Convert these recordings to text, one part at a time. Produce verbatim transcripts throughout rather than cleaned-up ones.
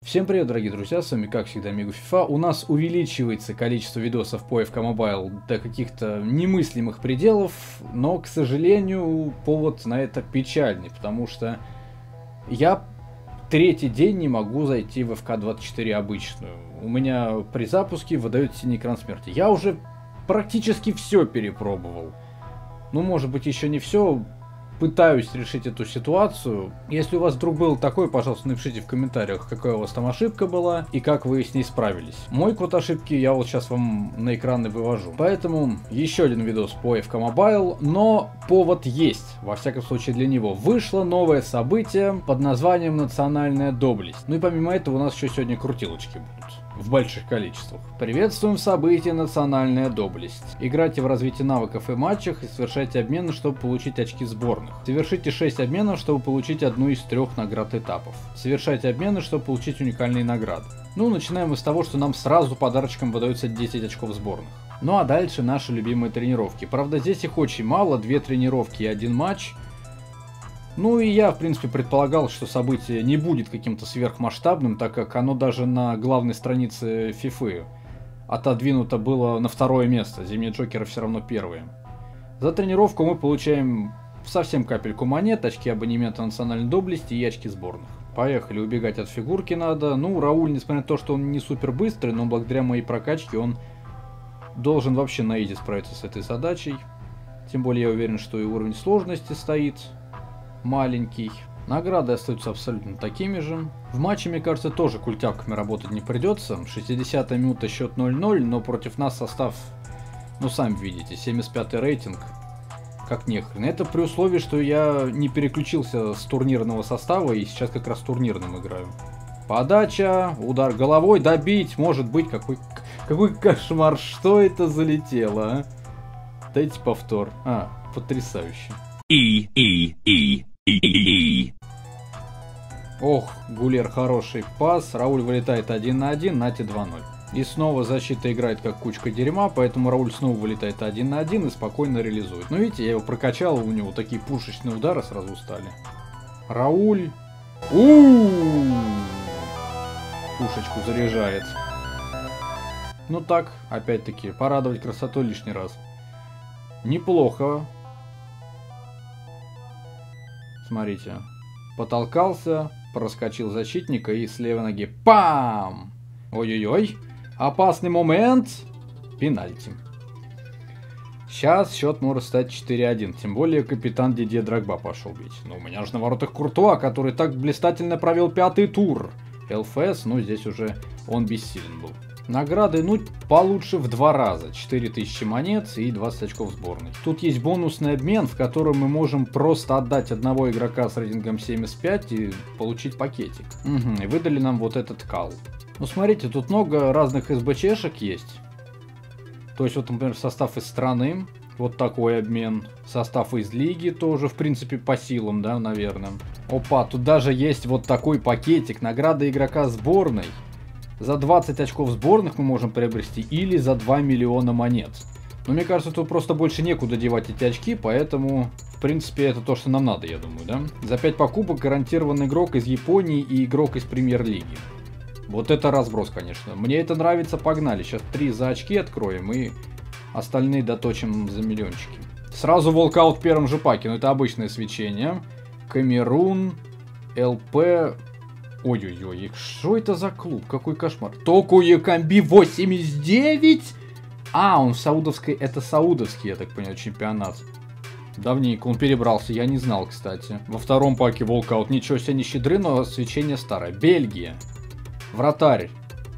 Всем привет, дорогие друзья, с вами как всегда Мегуфифа. У нас увеличивается количество видосов по эф кей Mobile до каких-то немыслимых пределов, но, к сожалению, повод на это печальный, потому что я третий день не могу зайти в эф кей двадцать четыре обычную. У меня при запуске выдает синий экран смерти. Я уже практически все перепробовал. Ну, может быть, еще не все. Пытаюсь решить эту ситуацию. Если у вас вдруг был такой, пожалуйста, напишите в комментариях, какая у вас там ошибка была и как вы с ней справились. Мой код ошибки я вот сейчас вам на экраны вывожу. Поэтому еще один видос по эф кей Mobile, но повод есть, во всяком случае для него. Вышло новое событие под названием «Национальная доблесть». Ну и помимо этого у нас еще сегодня крутилочки будут. В больших количествах. Приветствуем событие «Национальная доблесть». Играйте в развитие навыков и матчах и совершайте обмены, чтобы получить очки сборных. Совершите шесть обменов, чтобы получить одну из трех наград этапов. Совершайте обмены, чтобы получить уникальные награды. Ну, начинаем мы с того, что нам сразу подарочком выдается десять очков сборных. Ну а дальше наши любимые тренировки. Правда, здесь их очень мало, две тренировки и один матч. Ну и я, в принципе, предполагал, что событие не будет каким-то сверхмасштабным, так как оно даже на главной странице FIFA отодвинуто было на второе место. Зимние Джокеры все равно первые. За тренировку мы получаем совсем капельку монет, очки абонемента национальной доблести и очки сборных. Поехали, убегать от фигурки надо. Ну, Рауль, несмотря на то, что он не супер быстрый, но благодаря моей прокачке он должен вообще на изи справиться с этой задачей. Тем более я уверен, что и уровень сложности стоит маленький. Награды остаются абсолютно такими же. В матче, мне кажется, тоже культяпками работать не придется. шестидесятая минута, счет ноль ноль, но против нас состав, ну сами видите, семьдесят пятый рейтинг. Как нехрен. Это при условии, что я не переключился с турнирного состава и сейчас как раз турнирным играю. Подача, удар головой, добить, может быть, какой, какой кошмар, что это залетело, а? Дайте повтор. А, потрясающе. И, и, и. И-и-и. Ох, Гулер хороший пас. Рауль вылетает один на один, Нати два ноль. И снова защита играет как кучка дерьма, поэтому Рауль снова вылетает один на один и спокойно реализует. Ну видите, я его прокачал, у него такие пушечные удары сразу стали. Рауль. У-у-у! Пушечку заряжает. Ну так, опять-таки, порадовать красотой лишний раз. Неплохо. Смотрите, потолкался, проскочил защитника и с левой ноги пам! Ой-ой-ой, опасный момент, пенальти. Сейчас счет может стать четыре один, тем более капитан Дидье Дрогба пошел бить. Но у меня же на воротах Куртуа, который так блистательно провел пятый тур. ЛФС, ну здесь уже он бессилен был. Награды, ну, получше в два раза. четыре тысячи монет и двадцать очков сборной. Тут есть бонусный обмен, в котором мы можем просто отдать одного игрока с рейтингом семьдесят пять и получить пакетик. Угу, и выдали нам вот этот кал. Ну, смотрите, тут много разных эс бэ че-шек есть. То есть, вот, например, состав из страны. Вот такой обмен. Состав из лиги тоже, в принципе, по силам, да, наверное. Опа, тут даже есть вот такой пакетик. Награда игрока сборной. За двадцать очков сборных мы можем приобрести или за два миллиона монет. Но мне кажется, тут просто больше некуда девать эти очки, поэтому, в принципе, это то, что нам надо, я думаю, да? За пять покупок гарантирован игрок из Японии и игрок из премьер-лиги. Вот это разброс, конечно. Мне это нравится, погнали. Сейчас три за очки откроем и остальные доточим за миллиончики. Сразу волкаут в первом же паке, но это обычное свечение. Камерун, эл пэ... Ой-ой-ой, что это за клуб? Какой кошмар. Току Якамби восемьдесят девять? А, он в саудовской... Это саудовский, я так понял, чемпионат. Давненько он перебрался, я не знал, кстати. Во втором паке волкаут. Ничего себе, не щедры, но свечение старое. Бельгия. Вратарь.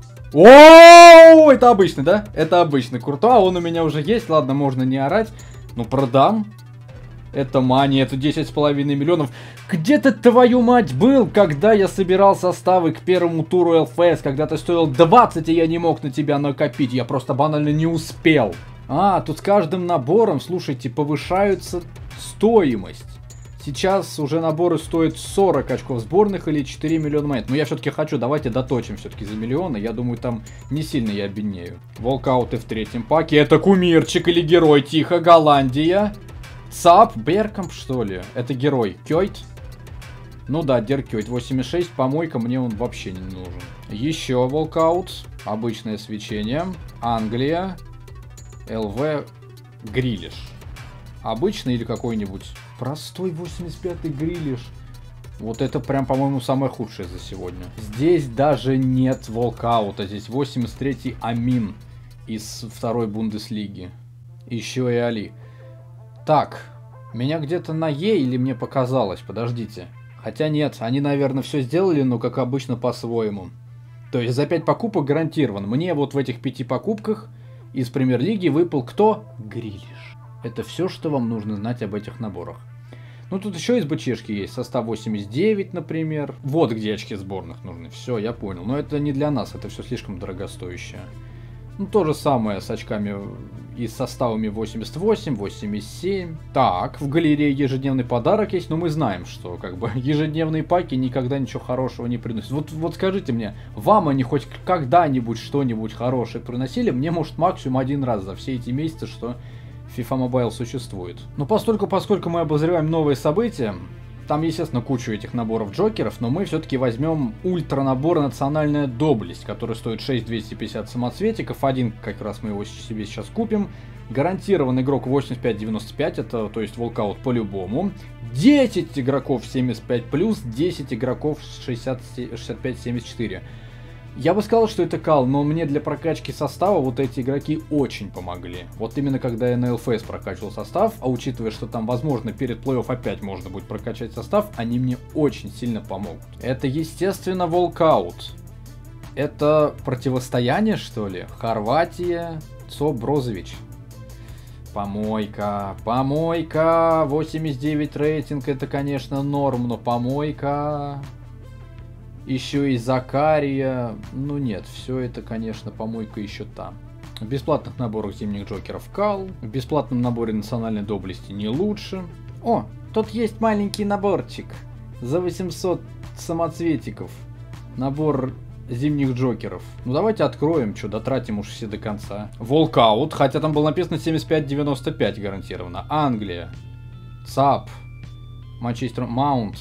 О, это обычный, да? Это обычный. Куртуа, он у меня уже есть. Ладно, можно не орать. Ну, продам. Это мани, это десять с половиной миллионов. Где ты, твою мать, был, когда я собирал составы к первому туру эл эф эс? Когда ты стоил двадцать, и я не мог на тебя накопить. Я просто банально не успел. А, тут с каждым набором, слушайте, повышаются стоимость. Сейчас уже наборы стоят сорок очков сборных или четыре миллиона монет. Но я все-таки хочу, давайте доточим все-таки за миллионы. Я думаю, там не сильно я обеднею. Волкауты в третьем паке. Это кумирчик или герой? Тихо, Голландия. ЦАП, Беркамп, что ли? Это герой. Кёйт. Ну да, Диркёйт восемьдесят шесть, помойка, мне он вообще не нужен. Еще волкаут, обычное свечение, Англия, ЛВ, Грилиш. Обычный или какой-нибудь простой восемьдесят пятый Грилиш. Вот это прям, по-моему, самое худшее за сегодня. Здесь даже нет волкаута, здесь восемьдесят третий Амин из второй Бундеслиги. Еще и Али. Так, меня где-то на Е или мне показалось, подождите. Хотя нет, они, наверное, все сделали, но как обычно по-своему. То есть за пять покупок гарантирован. Мне вот в этих пяти покупках из премьер-лиги выпал кто? Грилиш. Это все, что вам нужно знать об этих наборах. Ну тут еще из БЧшки есть. Состав восемьдесят девять, например. Вот где очки сборных нужны. Все, я понял. Но это не для нас, это все слишком дорогостоящее. Ну то же самое с очками и с составами восемьдесят восемь, восемьдесят семь. Так, в галерее ежедневный подарок есть, но мы знаем, что как бы ежедневные паки никогда ничего хорошего не приносят. Вот, вот скажите мне, вам они хоть когда-нибудь что-нибудь хорошее приносили? Мне, может, максимум один раз за все эти месяцы, что FIFA Mobile существует. Но постольку, поскольку мы обозреваем новые события, там, естественно, кучу этих наборов джокеров, но мы все-таки возьмем ультра набор «Национальная доблесть», который стоит шесть тысяч двести пятьдесят самоцветиков. Один, как раз мы его себе сейчас купим. Гарантирован игрок восемьдесят пять девяносто пять, это, то есть, волкаут по-любому. десять игроков семьдесят пять плюс, десять игроков шестьдесят пять семьдесят четыре. Я бы сказал, что это кал, но мне для прокачки состава вот эти игроки очень помогли. Вот именно когда я на эл эф эс прокачивал состав, а учитывая, что там, возможно, перед плей-офф опять можно будет прокачать состав, они мне очень сильно помогут. Это, естественно, волкаут. Это противостояние, что ли? Хорватия, Цо Брозович. Помойка, помойка, восемьдесят девять рейтинг, это, конечно, норм, но помойка... Еще и Закария. Ну нет, все это, конечно, помойка еще там. В бесплатных наборах зимних джокеров кал. В бесплатном наборе национальной доблести не лучше. О, тут есть маленький наборчик. За восемьсот самоцветиков. Набор зимних джокеров. Ну давайте откроем, что дотратим уж все до конца. Волкаут, хотя там было написано семьдесят пять девяносто пять гарантированно. Англия. ЦАП. Манчестер Маунт.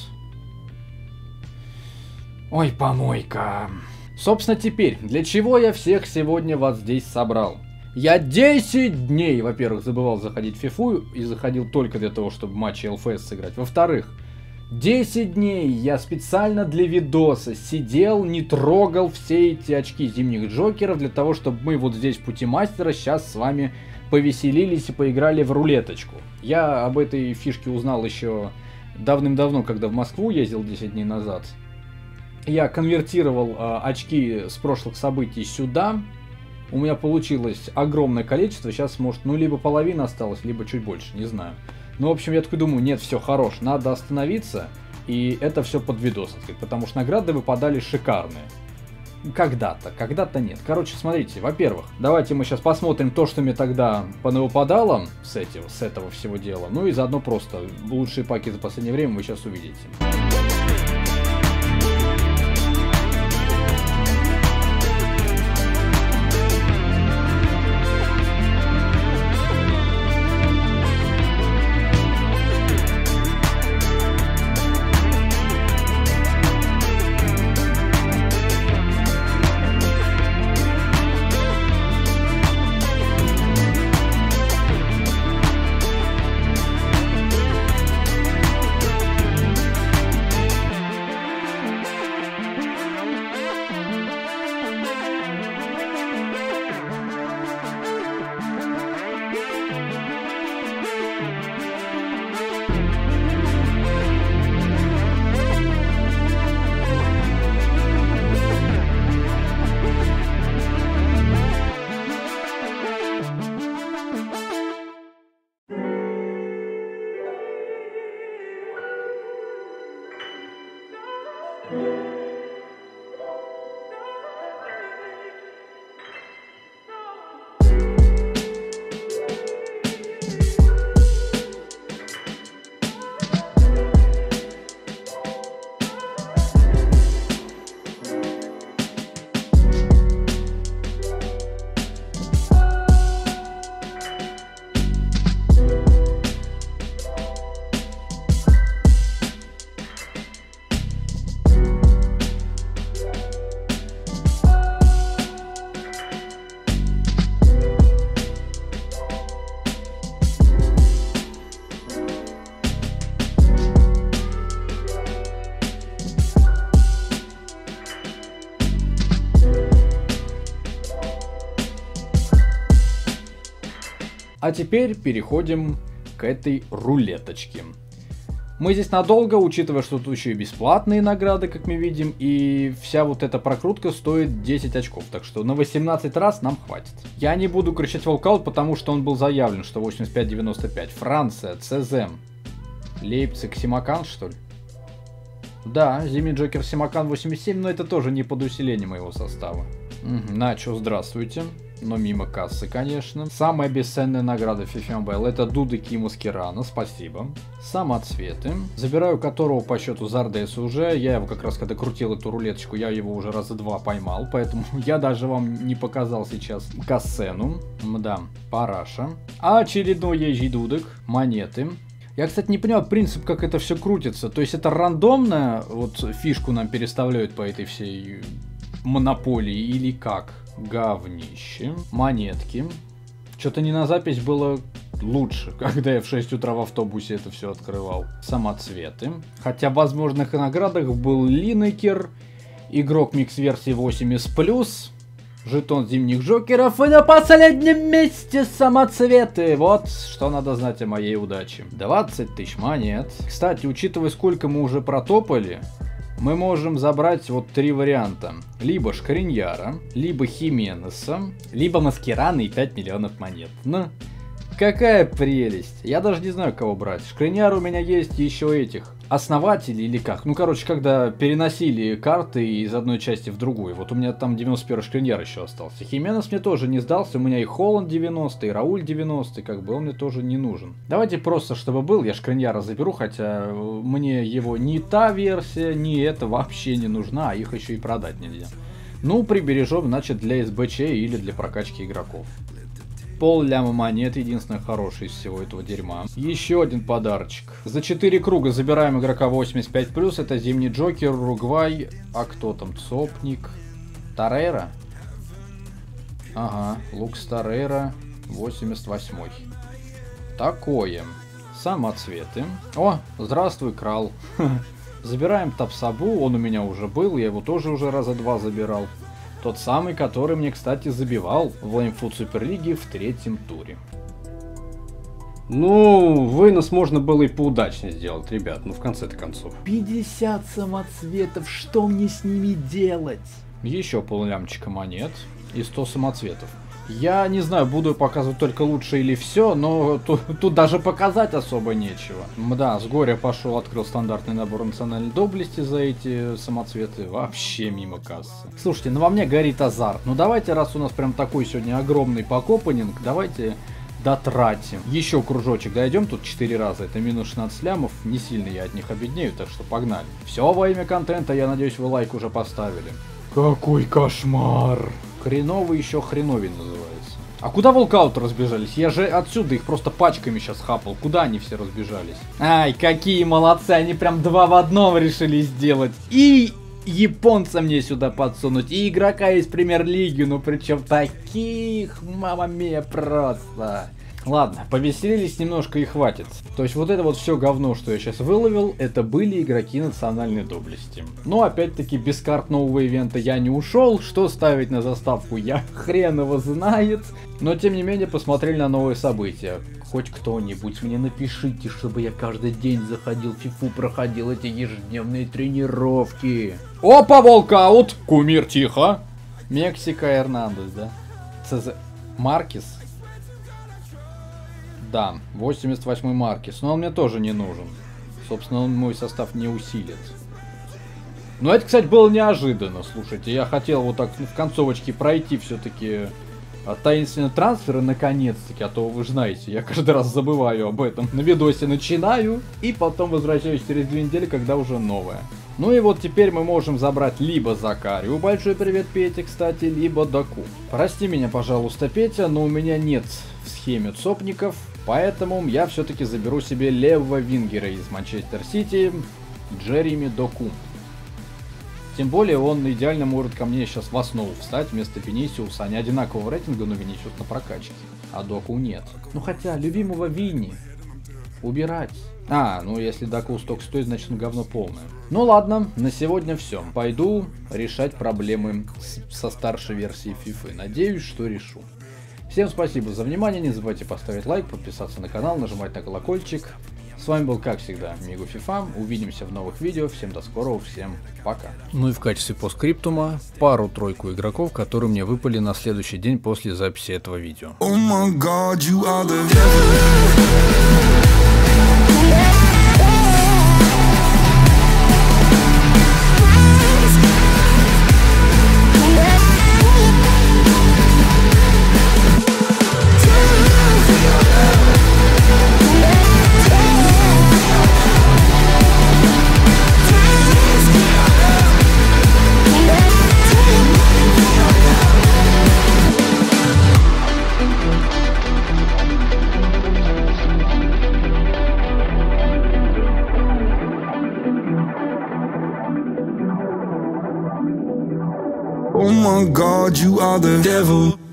Ой, помойка. Собственно, теперь, для чего я всех сегодня вас здесь собрал? Я десять дней, во-первых, забывал заходить в фифу и заходил только для того, чтобы матчи эл эф эс сыграть. Во-вторых, десять дней я специально для видоса сидел, не трогал все эти очки зимних джокеров, для того, чтобы мы вот здесь в пути мастера сейчас с вами повеселились и поиграли в рулеточку. Я об этой фишке узнал еще давным-давно, когда в Москву ездил десять дней назад. Я конвертировал э, очки с прошлых событий сюда. У меня получилось огромное количество. Сейчас, может, ну, либо половина осталась, либо чуть больше, не знаю. Ну, в общем, я такой думаю, нет, все, хорош, надо остановиться. И это все под видос, потому что награды выпадали шикарные. Когда-то, когда-то нет. Короче, смотрите, во-первых, давайте мы сейчас посмотрим то, что мне тогда понавыпадало с этого, с этого всего дела. Ну и заодно просто лучшие паки за последнее время вы сейчас увидите. А теперь переходим к этой рулеточке. Мы здесь надолго, учитывая, что тут еще и бесплатные награды, как мы видим, и вся вот эта прокрутка стоит десять очков, так что на восемнадцать раз нам хватит. Я не буду кричать волкаут, потому что он был заявлен, что восемьдесят пять девяносто пять. Франция, Цезем, Лейпциг, Симакан, что ли? Да, Зимний Джокер Симакан восемьдесят семь, но это тоже не под усиление моего состава. Угу, Начо, здравствуйте. Но мимо кассы, конечно. Самая бесценная награда FIFA Mobile — это Дудыки и Маскирана, спасибо. Самоцветы, забираю которого по счету Зардеса уже. Я его как раз, когда крутил эту рулеточку, я его уже раза два поймал, поэтому я даже вам не показал сейчас кассену. Мда, параша. А очередной ежий дудок, монеты. Я, кстати, не понимаю принцип, как это все крутится. То есть это рандомно, вот фишку нам переставляют по этой всей монополии или как? Говнище. Монетки. Что-то не на запись было лучше, когда я в шесть утра в автобусе это все открывал. Самоцветы. Хотя в возможных наградах был Линекер, игрок микс-версии восемь эс плюс, жетон зимних Джокеров и на последнем месте самоцветы. Вот что надо знать о моей удаче. двадцать тысяч монет. Кстати, учитывая, сколько мы уже протопали, мы можем забрать вот три варианта. Либо Шкриньяра, либо Хименеса, либо Маскирана и пять миллионов монет. Ну, какая прелесть. Я даже не знаю, кого брать. Шкриньяр у меня есть еще этих основателей или как. Ну, короче, когда переносили карты из одной части в другую. Вот у меня там девяносто первый Шкриньяр еще остался. Хименес мне тоже не сдался. У меня и Холланд девяностый, и Рауль девяностый. Как бы он мне тоже не нужен. Давайте просто, чтобы был, я Шкриньяра заберу. Хотя мне его ни та версия, ни эта вообще не нужна. А их еще и продать нельзя. Ну, прибережем, значит, для эс бэ че или для прокачки игроков. Пол ляма монет, единственное хорошее из всего этого дерьма. Еще один подарочек. За четыре круга забираем игрока восемьдесят пять плюс. Это Зимний Джокер, Уругвай. А кто там? Цопник. Торрейра? Ага, Лукс Торрейра восемьдесят восьмой. Такое. Самоцветы. О, здравствуй, Крал. Забираем Тапсабу, он у меня уже был, я его тоже уже раза два забирал. Тот самый, который мне, кстати, забивал в Леймфуд Суперлиге в третьем туре. Ну, вынос можно было и поудачнее сделать, ребят, ну в конце-то концов. пятьдесят самоцветов, что мне с ними делать? Еще поллямчика монет и сто самоцветов. Я не знаю, буду показывать только лучше или все, но тут, тут даже показать особо нечего. Да, с горя пошел, открыл стандартный набор национальной доблести за эти самоцветы. Вообще мимо кассы. Слушайте, ну во мне горит азарт. Ну давайте, раз у нас прям такой сегодня огромный покопанинг, давайте дотратим. Еще кружочек дойдем, тут четыре раза. Это минус шестнадцать лямов. Не сильно я от них обеднею, так что погнали. Все во имя контента, я надеюсь, вы лайк уже поставили. Какой кошмар! Хреновый еще хреновин называется. А куда волкауты разбежались? Я же отсюда их просто пачками сейчас хапал. Куда они все разбежались? Ай, какие молодцы, они прям два в одном решили сделать. И японца мне сюда подсунуть, и игрока из премьер-лиги, ну причем таких, мама мия, просто. Ладно, повеселились немножко и хватит. То есть вот это вот все говно, что я сейчас выловил, это были игроки национальной доблести. Но опять-таки без карт нового ивента я не ушел, что ставить на заставку я хрен его знает. Но тем не менее посмотрели на новые события. Хоть кто-нибудь мне напишите, чтобы я каждый день заходил в фифу, проходил эти ежедневные тренировки. Опа, волкаут! Кумир, тихо! Мексика Эрнандес, да? ЦЗ... Маркес? Да, восемьдесят восьмой Маркес, но он мне тоже не нужен. Собственно, он мой состав не усилит. Но это, кстати, было неожиданно, слушайте. Я хотел вот так в концовочке пройти все-таки таинственные трансферы наконец-таки, а то вы же знаете, я каждый раз забываю об этом. На видосе начинаю и потом возвращаюсь через две недели, когда уже новое. Ну и вот теперь мы можем забрать либо Закарию, большой привет Пете, кстати, либо Даку. Прости меня, пожалуйста, Петя, но у меня нет в схеме цопников, поэтому я все-таки заберу себе левого вингера из Манчестер Сити, Джереми Доку. Тем более он идеально может ко мне сейчас в основу встать вместо Винисиуса. Они одинакового рейтинга, но Винисиус на прокачке, а Доку нет. Ну хотя, любимого Винни убирать. А, ну если Даку столько стоит, значит он говно полное. Ну ладно, на сегодня все. Пойду решать проблемы с, со старшей версией FIFA. Надеюсь, что решу. Всем спасибо за внимание, не забывайте поставить лайк, подписаться на канал, нажимать на колокольчик. С вами был, как всегда, MeguFiFa. Увидимся в новых видео. Всем до скорого, всем пока. Ну и в качестве постскриптума пару-тройку игроков, которые мне выпали на следующий день после записи этого видео. Oh my God, you are the Oh my God, you are the devil.